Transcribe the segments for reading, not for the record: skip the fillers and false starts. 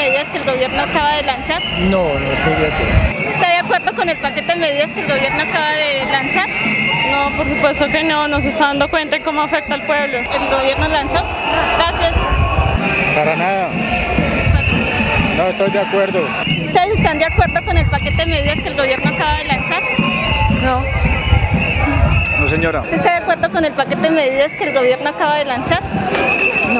medidas que el gobierno acaba de lanzar? No, no estoy de acuerdo. ¿Está de acuerdo con el paquete de medidas que el gobierno acaba de lanzar? No, por supuesto que no se está dando cuenta de cómo afecta al pueblo. ¿El gobierno lanzó? Gracias. Para nada. No estoy de acuerdo. ¿Ustedes están de acuerdo con el paquete de medidas que el gobierno acaba de lanzar? No. No, señora. ¿Usted está de acuerdo con el paquete de medidas que el gobierno acaba de lanzar? No.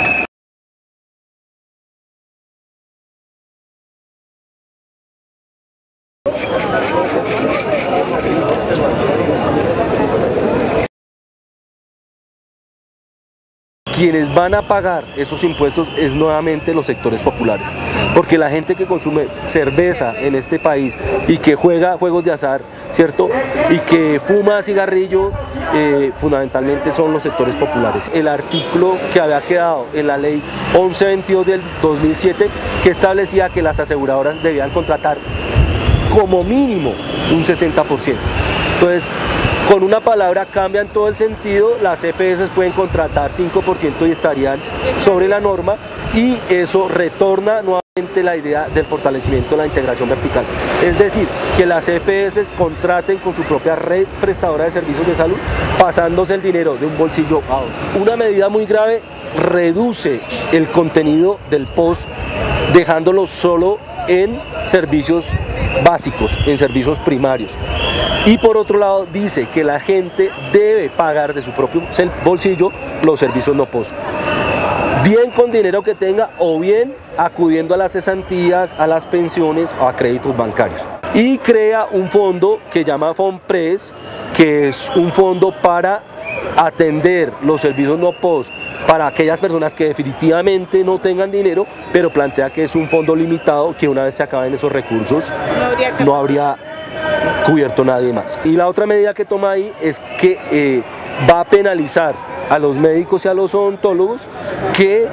Quienes van a pagar esos impuestos es nuevamente los sectores populares, porque la gente que consume cerveza en este país y que juega juegos de azar, ¿cierto? Y que fuma cigarrillo, fundamentalmente son los sectores populares. El artículo que había quedado en la ley 1122 del 2007, que establecía que las aseguradoras debían contratar como mínimo un 60%. Entonces, con una palabra cambian todo el sentido, las EPS pueden contratar 5% y estarían sobre la norma, y eso retorna nuevamente la idea del fortalecimiento de la integración vertical. Es decir, que las EPS contraten con su propia red prestadora de servicios de salud, pasándose el dinero de un bolsillo a otro. Una medida muy grave reduce el contenido del POS, dejándolo solo en servicios básicos, en servicios primarios. Y por otro lado dice que la gente debe pagar de su propio bolsillo los servicios no POS, bien con dinero que tenga o bien acudiendo a las cesantías, a las pensiones o a créditos bancarios. Y crea un fondo que llama FONPRES, que es un fondo para atender los servicios no POS para aquellas personas que definitivamente no tengan dinero, pero plantea que es un fondo limitado, que una vez se acaben esos recursos no habría cubierto nadie más. Y la otra medida que toma ahí es que va a penalizar a los médicos y a los odontólogos que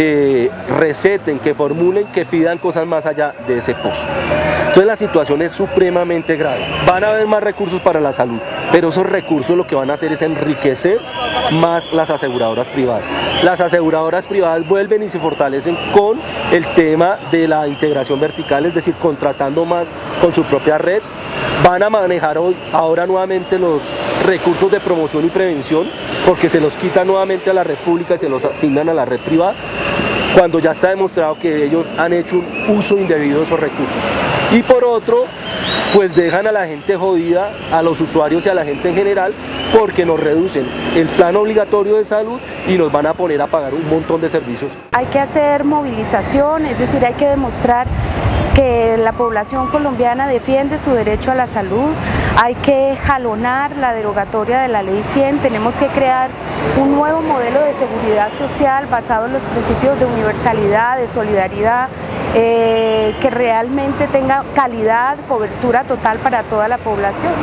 receten, que formulen, que pidan cosas más allá de ese POS. Entonces la situación es supremamente grave. Van a haber más recursos para la salud, pero esos recursos lo que van a hacer es enriquecer más las aseguradoras privadas. Las aseguradoras privadas vuelven y se fortalecen con el tema de la integración vertical, es decir, contratando más con su propia red. Van a manejar ahora nuevamente los recursos de promoción y prevención, porque se los quitan nuevamente a la red pública y se los asignan a la red privada, cuando ya está demostrado que ellos han hecho un uso indebido de esos recursos. Y por otro, pues dejan a la gente jodida, a los usuarios y a la gente en general, porque nos reducen el plan obligatorio de salud y nos van a poner a pagar un montón de servicios. Hay que hacer movilización, es decir, hay que demostrar que la población colombiana defiende su derecho a la salud, hay que jalonar la derogatoria de la Ley 100, tenemos que crear un nuevo modelo de seguridad social basado en los principios de universalidad, de solidaridad, que realmente tenga calidad, cobertura total para toda la población.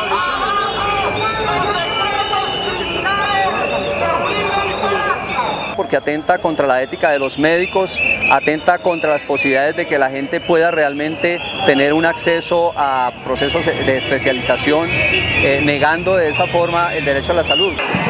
Porque atenta contra la ética de los médicos, atenta contra las posibilidades de que la gente pueda realmente tener un acceso a procesos de especialización, negando de esa forma el derecho a la salud.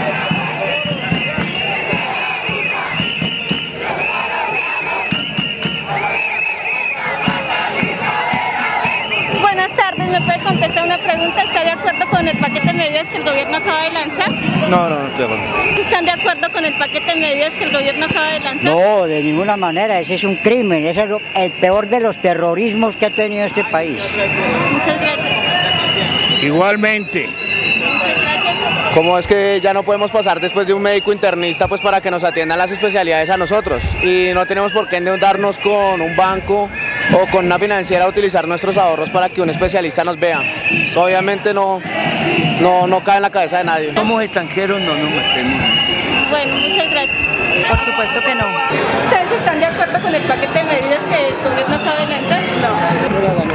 Buenas tardes, ¿me puede contestar una pregunta? ¿Está de acuerdo con el paquete de medidas que el gobierno acaba de lanzar? No estoy de acuerdo. ¿Están de acuerdo con el paquete de medidas que el gobierno acaba de lanzar? No, de ninguna manera, ese es un crimen, ese es el peor de los terrorismos que ha tenido este país. Muchas gracias. Igualmente. Muchas gracias. ¿Cómo es que ya no podemos pasar después de un médico internista pues para que nos atiendan las especialidades a nosotros? Y no tenemos por qué endeudarnos con un banco o con una financiera a utilizar nuestros ahorros para que un especialista nos vea. Eso obviamente no cae en la cabeza de nadie. Somos extranjeros, no nos metemos. Bueno, muchas gracias. Por supuesto que no. ¿Ustedes están de acuerdo con el paquete de medidas que el gobierno acaba de lanzar? No.